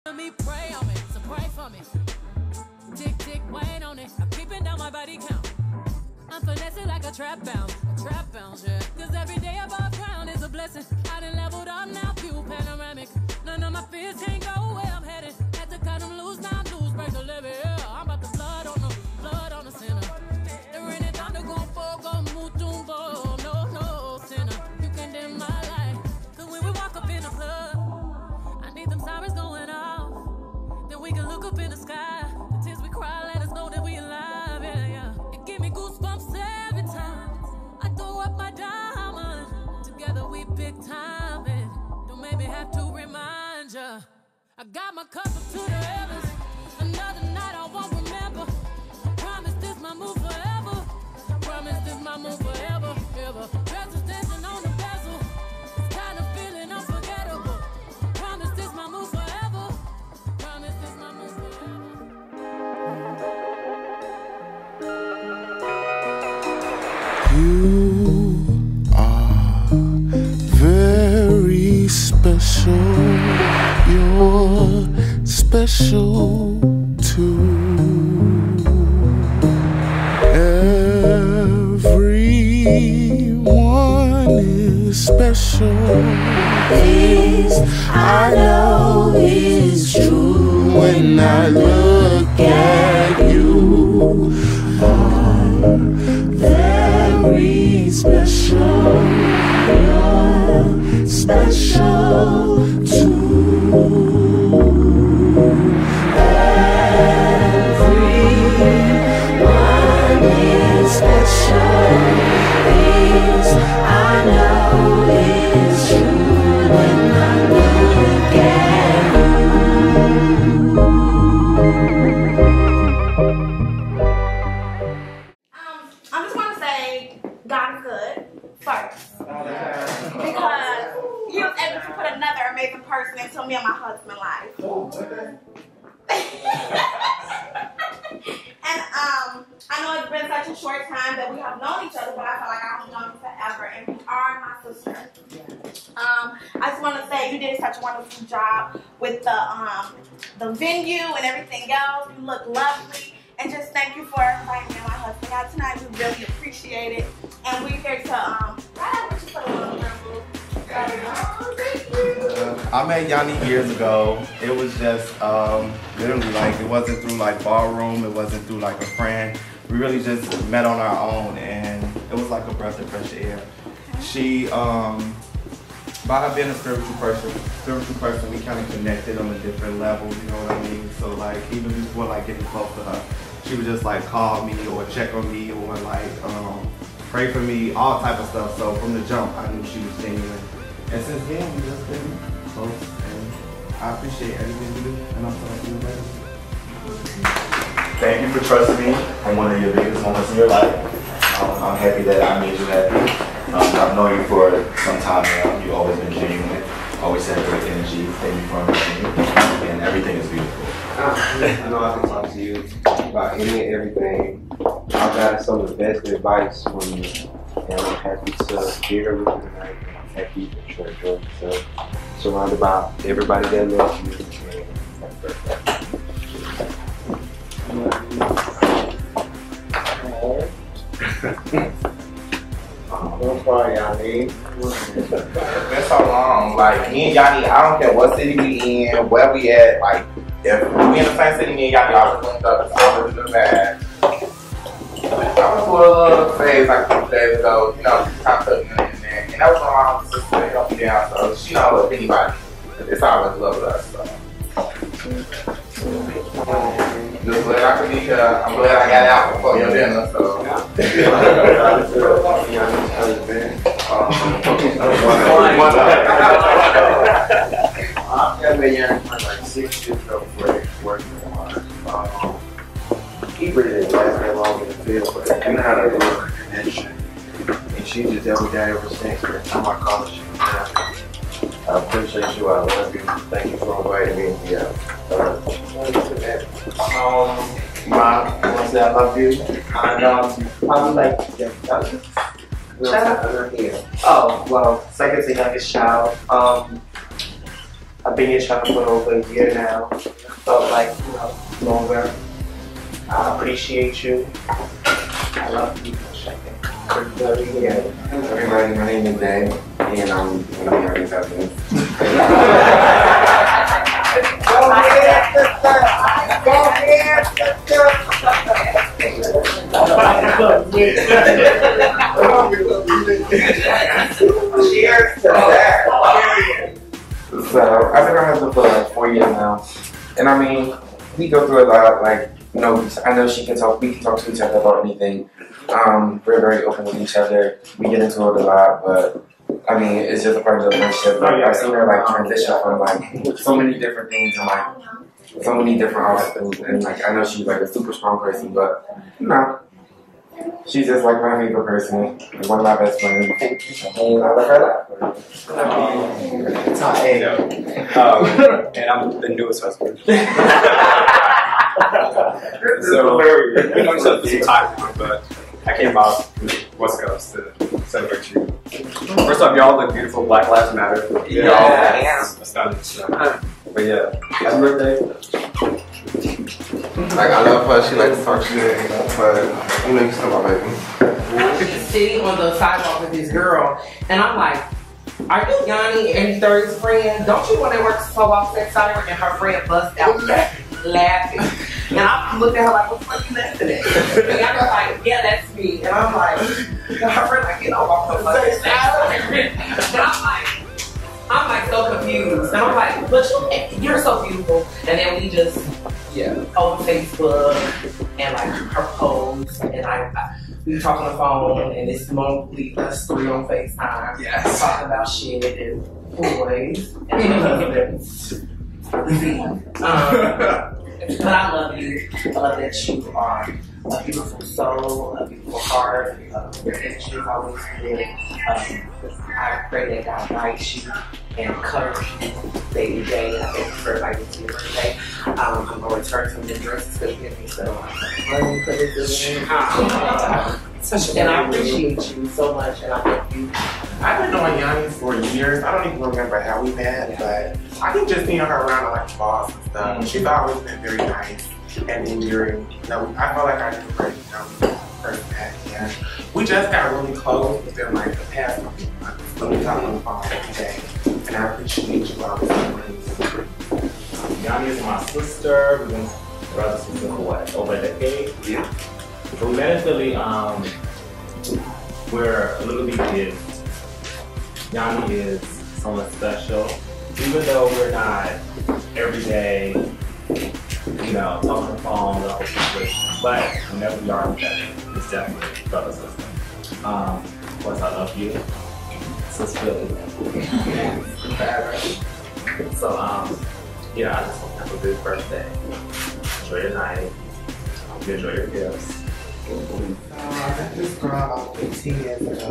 Me pray on me, so pray for me. Tick, tick, wait on it. I'm keeping down my body count. I'm finessing like a trap bounce, yeah. Cause every day above ground is a blessing. I done leveled up now, view panoramic. None of my fears can't go where I'm headed. Had to cut them loose, now loose, break the levee, yeah. I'm about to blood on the sinner. The rain and thunder gon' fall, gon' move, no, sinner. You can dim my light. Cause when we walk up in the club, I need them sirens going off. Then we can look up in the sky. The tears we cry, let us know that we alive, yeah. It give me goosebumps every time I throw up my diamond. Together we big time, and don't make me have to remind ya. I got my cup up to the heavens. Another night I won't remember. I promise this my move forever. I promise this my move forever, ever. Presence dancing on the bezel. This kind of feeling unforgettable. Promise this my move forever. Promise this my move forever. You are very special. You're special too. Everyone is special. This I know is true when I look at you. Very special, you're special too. Everyone is special. This I know is true when I look at you. I just want to say God is good first. Because He was able to put another amazing person into me and my husband's life. And I know it's been such a short time that we have known each other, but I feel like I've known you forever, and you are my sister. I just want to say you did such a wonderful job with the venue and everything else. You look lovely. And just thank you for inviting me and my husband out tonight. We really appreciate it. And we're here to, I met Yanni years ago. It was just literally like, it wasn't through like ballroom, it wasn't through like a friend. We really just met on our own, and it was like a breath of fresh air. She, by her being a spiritual person, we kind of connected on a different level, you know what I mean? So like, even before like getting close to her, she would just like call me or check on me or like pray for me, all type of stuff. So from the jump, I knew she was genuine. And since then, we just been close, and I appreciate everything you do, and I'm so happy with that. Thank you for trusting me in one of your biggest moments in your life. I'm happy that I made you happy. I've known you for some time now. You've always been genuine, always had great energy. Thank you for understanding me, and everything is beautiful. I know I can talk to you about any and everything. I've gotten some of the best advice from you, and I'm happy to be here with you tonight. I'm happy that you enjoy yourself, surrounded by everybody that loves you. And happy birthday. I'm sorry, Yanni. It's been so long. Like, me and Yanni, I don't care what city we in, where we at. Like, if we in the same city, me and Yanni always linked up. It's always been bad. I went through a little phase like a couple days ago, you know, top up and that. And that was my mom's sister that helped me down. So she don't love anybody. It's always love with us. So. Just glad I could be here. I'm glad I got out before your dinner. So. I've been here for like 6 years ago working on he really didn't last that long in the field, but I had a real connection. And she just every day ever since. Every time I call her, she was there. I appreciate you. I love you. Thank you for inviting me here. Mom, you want to say I love you? And I would like to get Child? here. Oh, well, second to youngest child. I've been your child for over a year now. Felt like, longer. I appreciate you. I love you. Everybody, my name is Dave, and I'm one of Yarnie's husbands. Go ahead, sister! Go ahead, sister! Cheers to that! So, I've been her husband for like 4 years now. And I mean, we go through a lot, like, I know we can talk to each other about anything. We're very open with each other. We get into it a lot, but I mean, it's just a part of the relationship. Like, I've seen her like transition from like so many different things and like so many different obstacles. And like, I know she's like a super strong person, but she's just like my favorite person, like one of my best friends. And I love her a lot. And I'm the newest husband. So, we know each other for some time, but I came out from the West Coast to celebrate you. First off, y'all look beautiful. Black Lives Matter. Y'all astounding stuff. But yeah, happy birthday. Like, I love her. She likes to talk shit, but you know, you still my baby. Sitting on the sidewalk with this girl, and I'm like, are you Yanni and Third's friend? Don't you want to work so off sex center? And her friend bust out laughing. And I looked at her like, what the fuck you laughing at? And I was like, yeah, that's me. And I'm like, her friend like, get off the fucking sex center. And I'm like so confused. And I'm like, but you're so beautiful. And then we just, over Facebook and like her posts and we talk on the phone and it's mostly us three on FaceTime. Yes. Talking about shit and boys and husbands. But I love you. I love that you are a beautiful soul, a beautiful heart. Your energy is always good. I pray that God guides you and covers you day to day. I thank you for inviting me to your birthday. I'm going to return some of the dresses because you give me so and I appreciate you so much, and I thank you. I've been knowing Yanni for years. I don't even remember how we met, but I think just seeing her around at like balls and stuff. She's always been very nice and endearing. I felt like I knew her, first met. Yeah. We just got really close within like the past couple of months. So we talk on the phone every day, and I appreciate you always. Yanni is my sister. We've been brothers and sisters for what, over a decade? Yeah. So we met in Philly. We're a little bit kids. Yanni is someone special, even though we're not every day, talking on the phone, but whenever we are together, it's definitely brother sister. Of course, I love you. Since Philly. So, I just hope you have a good birthday. Enjoy your night. Hope you enjoy your gifts. I met this girl about 15 years ago.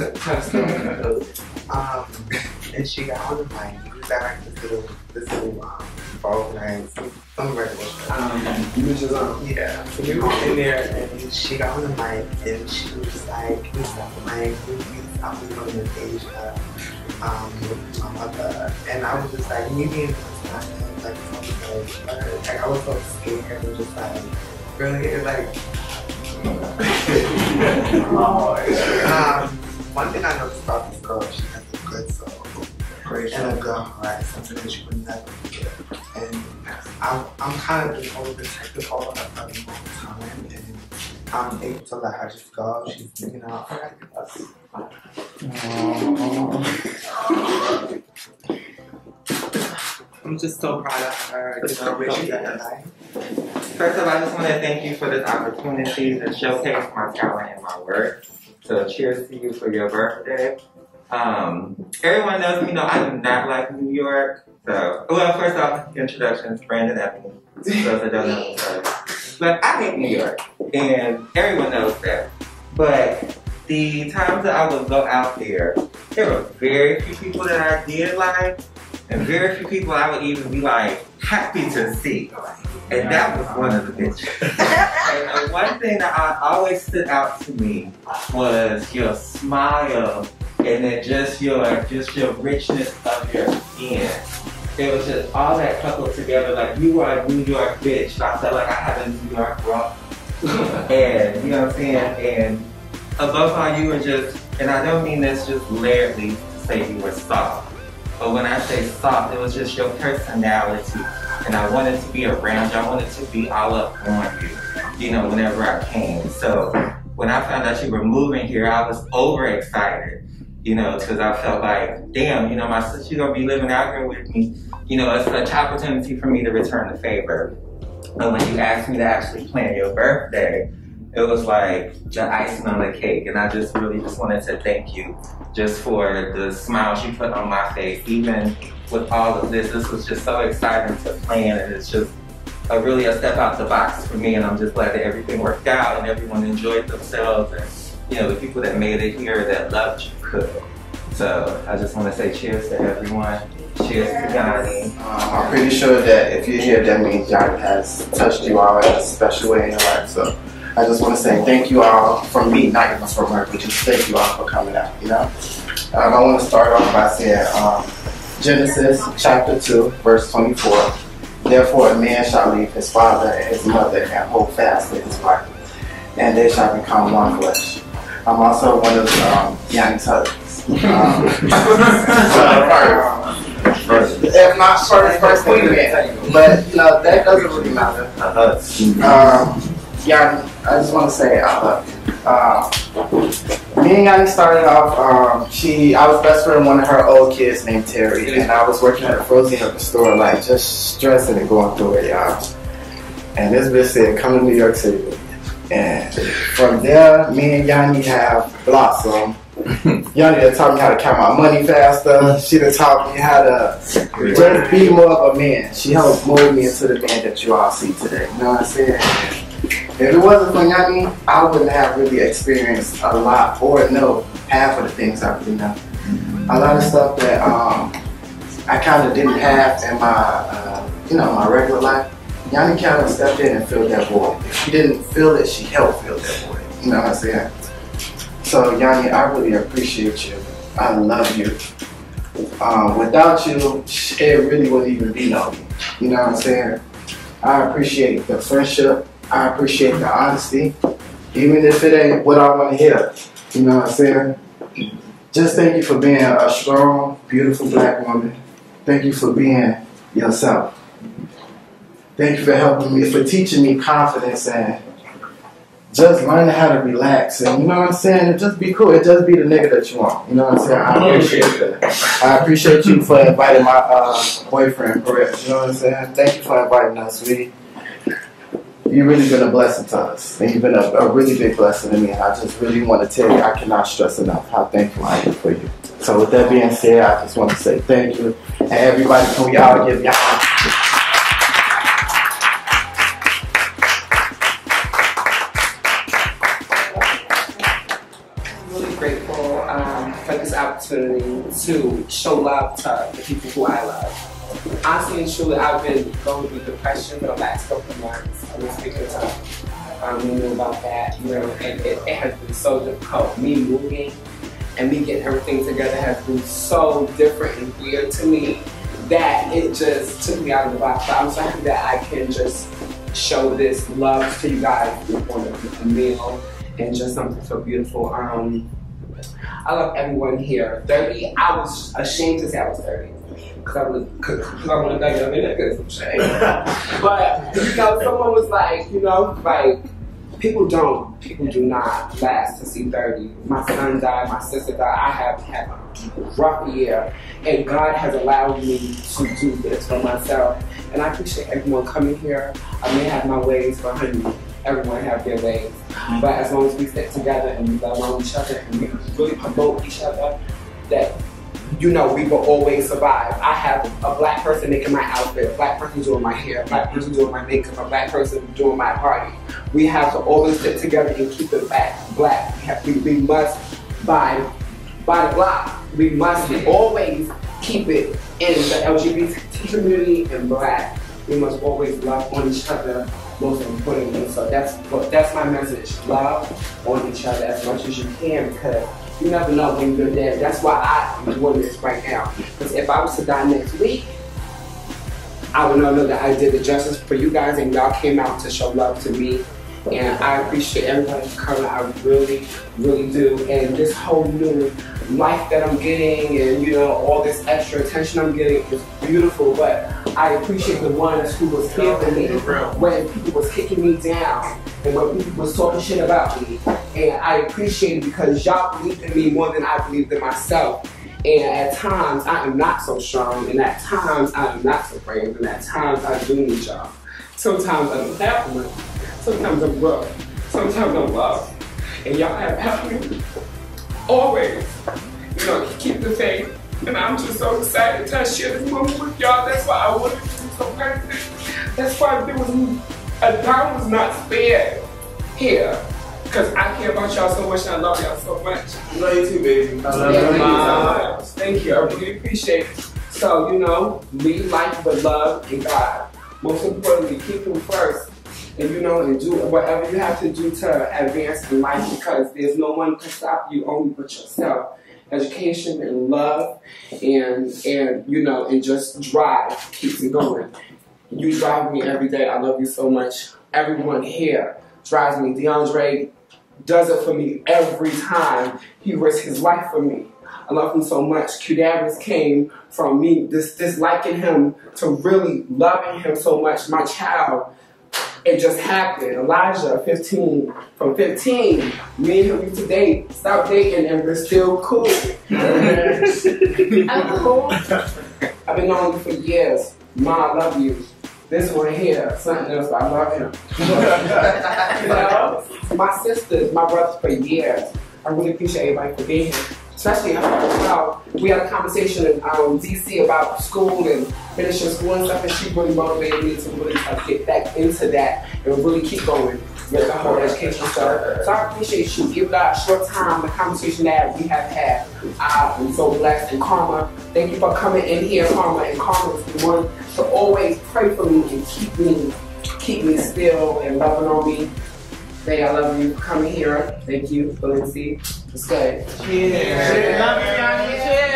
And she got on the mic. We was at like this little ball night, some regular yeah. So we were in there and she got on the mic and she was like, we stopped the mic, I was going to Asia with my mother. And I was just like, me being like I was so scared and just like, really, like, one thing I noticed about this girl, she has a good soul and a good heart, something that you would never forget. And I'm kind of just overprotective over her for a long time, and I'm able to let her just go. She's, I'm just so proud of her, where she's at in life. First of all, I just want to thank you for this opportunity to showcase my talent and my work. So cheers to you for your birthday. Everyone knows me, I do not like New York. So, well, first off, introductions, Brandon Anthony. Those that don't know, sorry. But I hate New York, and everyone knows that. But the times that I would go out there were very few people that I did like, and very few people I would even be like happy to see. And that was one of the bitches. And one thing that always stood out to me was your smile and then just your richness of your skin. it was just all that coupled together. Like, you are a New York bitch. I felt like I had a New York rock. And, you know what I'm saying? And above all, you were just, and I don't mean this just layeredly to say you were soft. But when I say soft, it was just your personality. And I wanted to be around you. I wanted to be all up on you, you know, whenever I came. So when I found out you were moving here, I was overexcited, you know, because I felt like, damn, you know, my sister gonna be living out here with me. You know, it's such opportunity for me to return the favor. But when you asked me to actually plan your birthday, it was like the icing on the cake. And I just really just wanted to thank you just for the smiles you put on my face. Even with all of this was just so exciting to plan, and it's just really a step out the box for me. And I'm just glad that everything worked out and everyone enjoyed themselves, and you know, the people that made it here that loved you could. So I just want to say cheers to everyone. Cheers to Yanni. I'm pretty sure that if you're here, that means Yanni has touched you all in a special way in your life. So I just want to say thank you all from me, not even from her, but just thank you all for coming out, you know? I want to start off by saying Genesis chapter 2, verse 24. Therefore a man shall leave his father and his mother and hold fast with his wife, and they shall become one flesh. I'm also one of Yanni's husbands. If not first queen man, but you know, that doesn't really matter. Yanni, I just want to say I love you. Me and Yanni started off, I was best friend with one of her old kids named Terry, and I was working at a frozen yogurt store, like just stressing and going through it, y'all. And this bitch said, come to New York City with me. And from there, me and Yanni have blossomed. Yanni done taught me how to count my money faster. She done taught me how to just be more of a man. She helped mold me into the man that you all see today. You know what I'm saying? If it wasn't for Yanni, I wouldn't have really experienced a lot or know half of the things I really know. A lot of stuff that I kind of didn't have in my, you know, my regular life. Yanni kind of stepped in and filled that void. If she didn't feel it, she helped fill that void. You know what I'm saying? So Yanni, I really appreciate you. I love you. Without you, it really wouldn't even be no me. You know what I'm saying? I appreciate the friendship. I appreciate the honesty. Even if it ain't what I want to hear. You know what I'm saying? Just thank you for being a strong, beautiful black woman. Thank you for being yourself. Thank you for helping me, for teaching me confidence and just learning how to relax. And you know what I'm saying? Just be cool. It just be the nigga that you want. You know what I'm saying? I appreciate that. I appreciate you for inviting my boyfriend, Brett. You know what I'm saying? Thank you for inviting us, sweetie. You've really been a blessing to us. And you've been a really big blessing to me. And I just really want to tell you, I cannot stress enough how thankful I am for you. So with that being said, I just want to say thank you. And everybody, can we all give y'all for this opportunity to show love to the people who I love. Honestly and truly, I've been going through depression for the last couple of months. I was speaking to you knew about that, you know, and it has been so difficult. Me moving and me getting everything together has been so different and weird to me that it just took me out of the box. But I'm so happy that I can just show this love to you guys in the form of a meal and just something so beautiful. I love everyone here. 30, I was ashamed to say I was 30. Because I want to thank them in because I'm ashamed. But, you know, someone was like, you know, like, people do not last to see 30. My son died, my sister died. I have had a rough year. And God has allowed me to do this for myself. And I appreciate everyone coming here. I may have my ways, but honey, everyone have their ways. But as long as we stick together and we love on each other and we really promote each other, that, you know, we will always survive. I have a black person making my outfit, a black person doing my hair, a black person doing my makeup, a black person doing my party. We have to always stick together and keep it black. We must buy the block. We must always keep it in the LGBT community and black. We must always love on each other, most importantly. So that's my message. Love on each other as much as you can, because you never know when you're dead. That's why I'm doing this right now. Because if I was to die next week, I would not know that I did the justice for you guys, and y'all came out to show love to me. And I appreciate everybody for coming. I really, really do. And this whole new life that I'm getting, and you know, all this extra attention I'm getting is beautiful. But I appreciate the ones who was here for me when people was kicking me down and when people was talking shit about me. And I appreciate it because y'all believed in me more than I believed in myself. And at times I am not so strong, and at times I am not so brave, and at times I do need y'all. Sometimes I don't have one. Sometimes I'm rough. Sometimes I'm lost. And y'all have helped me always. You know, keep the faith. And I'm just so excited to share this moment with y'all. That's why I wanted to do so crazy. That's why there was a dime was not spared here. Because I care about y'all so much and I love y'all so much. Love you too, baby. I love you so much. Thank you. I really appreciate it. So, you know, lead life with love and God. Most importantly, keep Him first. And you know, and do whatever you have to do to advance in life, because there's no one to stop you, only but yourself. Education and love and you know, and just drive keeps me going. You drive me every day. I love you so much. Everyone here drives me. DeAndre does it for me every time. He risks his life for me. I love him so much. Qdarius came from me disliking him to really loving him so much. My child, it just happened. Elijah, 15, from 15, me and him used to date, stop dating, and we're still cool. I'm cool. I've been knowing you for years. Ma, I love you. This one here, something else, I love him. You know, my sisters, my brothers for years. I really appreciate everybody for being here. Especially how we had a conversation in DC about school and finishing school and stuff, and she really motivated me to really get back into that and really keep going with the whole education stuff. So I appreciate you. Give that a short time, the conversation that we have had. I'm so blessed. And Karma, thank you for coming in here, Karma. And Karma is the one to always pray for me and keep me still and loving on me. Say I love you for coming here. Thank you, Valencia. It's good. Cheers. Cheers. Love you, Johnny. Cheers.